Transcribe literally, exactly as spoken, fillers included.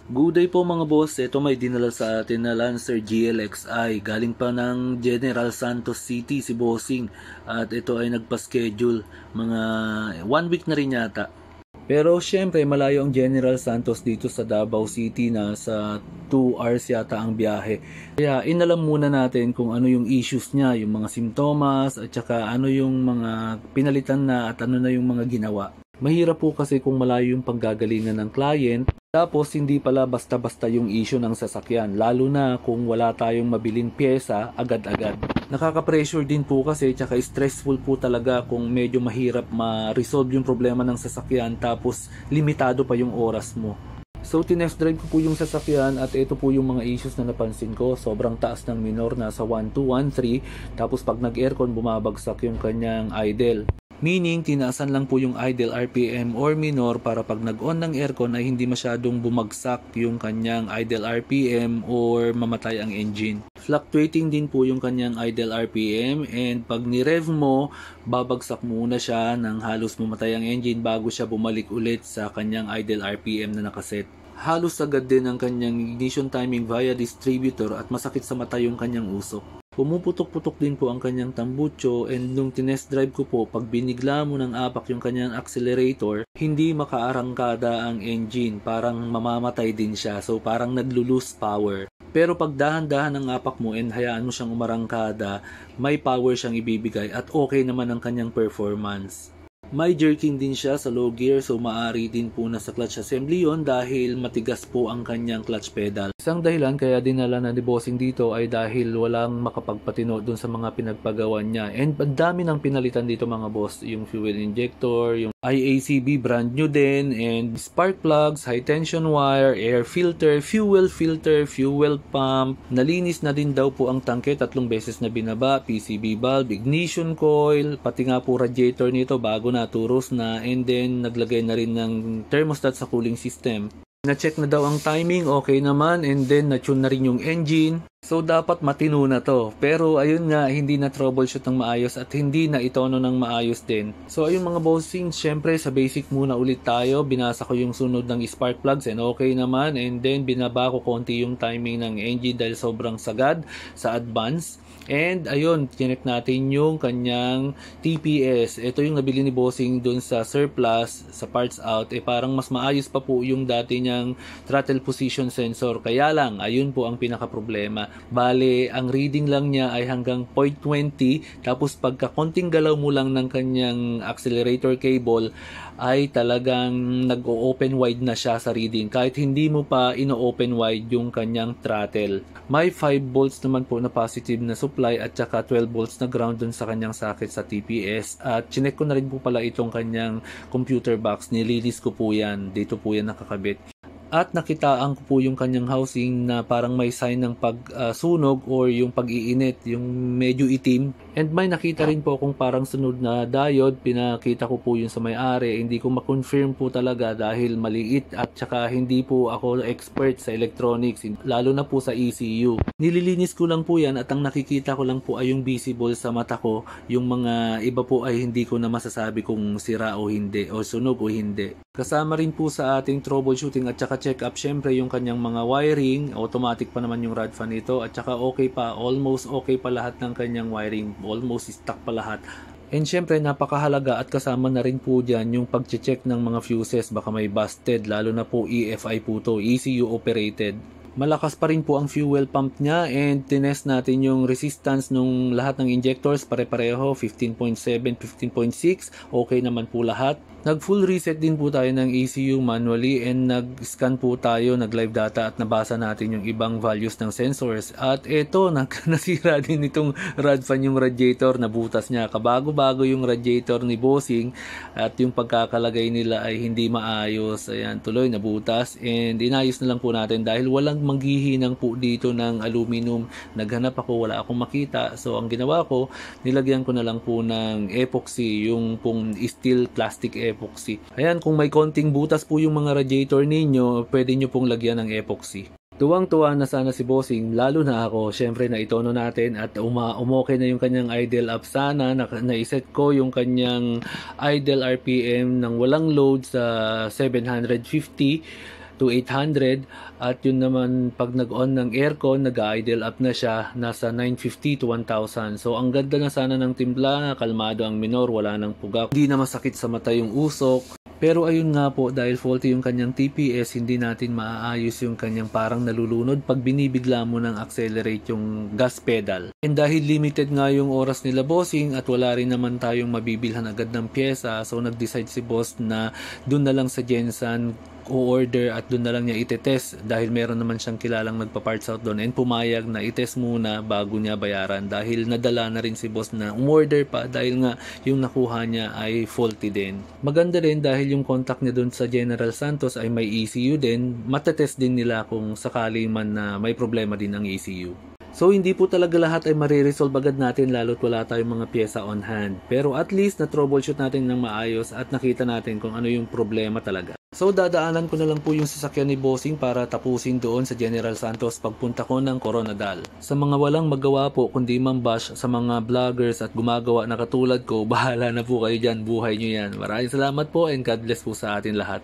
Good day po mga boss, ito may dinala sa atin na Lancer G L X I. Galing pa ng General Santos City si Bossing. At ito ay nagpa-schedule mga one week na rin yata. Pero syempre malayo ang General Santos dito sa Davao City, na sa two hours yata ang biyahe. Kaya inalam muna natin kung ano yung issues niya, yung mga simptomas at saka ano yung mga pinalitan na at ano na yung mga ginawa. Mahirap po kasi kung malayo yung panggagalingan ng client, tapos hindi pala basta-basta yung issue ng sasakyan, lalo na kung wala tayong mabiling pyesa agad-agad. Nakaka-pressure din po kasi, tsaka stressful po talaga kung medyo mahirap ma-resolve yung problema ng sasakyan tapos limitado pa yung oras mo. So tinest drive ko po yung sasakyan at ito po yung mga issues na napansin ko. Sobrang taas ng minor, nasa one two, one three, tapos pag nag-aircon bumabagsak yung kanyang idle. Meaning, tinaasan lang po yung idle R P M or minor para pag nag-on ng aircon ay hindi masyadong bumagsak yung kanyang idle R P M or mamatay ang engine. Fluctuating din po yung kanyang idle R P M, and pag ni-rev mo, babagsak muna siya ng halos mamatay ang engine bago siya bumalik ulit sa kanyang idle R P M na nakaset. Halos agad din ang kanyang ignition timing via distributor at masakit sa mata yung kanyang usok. Pumuputok-putok din po ang kanyang tambucho, and nung tinest drive ko po, pag binigla mo ng apak yung kanyang accelerator, hindi makaarangkada ang engine, parang mamamatay din siya, so parang naglo-lose power. Pero pag dahan-dahan ang apak mo and hayaan mo siyang umarangkada, may power siyang ibibigay at okay naman ang kanyang performance. May jerking din siya sa low gear, so maari din po na sa clutch assembly yon dahil matigas po ang kanyang clutch pedal. Isang dahilan kaya dinala na ni Bossing dito ay dahil walang makapagpatino dun sa mga pinagpagawan niya. And ang dami ng pinalitan dito mga boss, yung fuel injector, yung I A C B brand new din, and spark plugs, high tension wire, air filter, fuel filter, fuel pump. Nalinis na din daw po ang tangke, tatlong beses na binaba, P C B valve, ignition coil, pati nga po radiator nito bago na turos na, and then naglagay na rin ng thermostat sa cooling system. Na-check na daw ang timing, okay naman, and then na-tune na rin yung engine. So dapat matino na to. Pero ayun nga, hindi na troubleshoot ng maayos at hindi na itono ng maayos din. So ayun mga bossing, syempre sa basic muna ulit tayo. Binasa ko yung sunod ng spark plugs and okay naman, and then binaba ko konti yung timing ng engine dahil sobrang sagad sa advance. And ayun, chinek natin yung kanyang T P S. Ito yung nabili ni Bossing dun sa surplus, sa parts out. Eh parang mas maayos pa po yung dati niyang throttle position sensor. Kaya lang, ayun po ang pinaka problema. Bale, ang reading lang niya ay hanggang zero point two zero, tapos pagka konting galaw mo lang ng kanyang accelerator cable ay talagang nag-o-open wide na siya sa reading kahit hindi mo pa ino-open wide yung kanyang throttle. May five volts naman po na positive na supply at saka twelve volts na ground dun sa kanyang socket sa T P S, at chinek ko na rin po pala itong kanyang computer box. Nililis ko po yan, dito po yan nakakabit. At nakitaan ko po yung kanyang housing na parang may sign ng pagsunog uh, or yung pag-iinit, yung medyo itim. And may nakita rin po akong parang sunod na diode, pinakita ko po yun sa may-ari. Hindi ko ma-confirm po talaga dahil maliit at saka hindi po ako expert sa electronics, lalo na po sa E C U. Nililinis ko lang po yan at ang nakikita ko lang po ay yung visible sa mata ko. Yung mga iba po ay hindi ko na masasabi kung sira o hindi o sunog o hindi. Kasama rin po sa ating troubleshooting at saka check up syempre yung kanyang mga wiring. Automatic pa naman yung rod fan nito at saka okay pa, almost okay pa lahat ng kanyang wiring, almost stock pa lahat. And syempre napakahalaga at kasama na rin po dyan yung pag-check ng mga fuses, baka may busted, lalo na po E F I po to, E C U operated. Malakas pa rin po ang fuel pump niya, and tinest natin yung resistance nung lahat ng injectors, pare-pareho fifteen point seven, fifteen point six, okay naman po lahat. Nag full reset din po tayo ng E C U manually, and nag-scan po tayo, nag-live data at nabasa natin yung ibang values ng sensors. At eto, nasira din itong rod fan, yung radiator, nabutas niya. Kabago-bago yung radiator ni Bossing at yung pagkakalagay nila ay hindi maayos. Ayan, tuloy nabutas, and inayos na lang po natin dahil walang maghihinang po dito ng aluminum. Naghanap ako, wala akong makita. So ang ginawa ko, nilagyan ko na lang po ng epoxy, yung pong steel plastic epoxy. Ayan, kung may konting butas po yung mga radiator ninyo, pwede nyo pong lagyan ng epoxy. Tuwang-tuwa na sana si Bossing, lalo na ako. Syempre na itono natin at uma umokay na yung kanyang idle up sana. Na naiset ko yung kanyang idle R P M ng walang load sa seven hundred fifty. to eight hundred, at yun naman pag nag-on ng aircon, nag-idle up na siya, nasa nine fifty to one thousand. So ang ganda na sana ng timpla, kalmado ang minor, wala nang pugak, hindi na masakit sa mata yung usok. Pero ayun nga po, dahil faulty yung kanyang T P S, hindi natin maaayos yung kanyang parang nalulunod pag binibigla mo ng accelerate yung gas pedal. And dahil limited nga yung oras nila bossing at wala rin naman tayong mabibilhan agad ng pyesa, so nag-decide si boss na dun na lang sa Gensan o-order at doon na lang niya itetest dahil meron naman siyang kilalang nagpa-parts out doon, and pumayag na itest muna bago niya bayaran dahil nadala na rin si boss na umorder pa dahil nga yung nakuha niya ay faulty din. Maganda rin dahil yung contact niya doon sa General Santos ay may E C U din, matetest din nila kung sakali man na may problema din ang E C U. So hindi po talaga lahat ay mariresolve agad natin lalo't wala tayong mga pyesa on hand. Pero at least na troubleshoot natin ng maayos at nakita natin kung ano yung problema talaga. So dadaanan ko na lang po yung sasakyan ni Bossing para tapusin doon sa General Santos pagpunta ko ng Coronadal. Sa mga walang magawa po kundi mambash sa mga vloggers at gumagawa na katulad ko, bahala na po kayo dyan, buhay nyo yan. Maraming salamat po and God bless po sa atin lahat.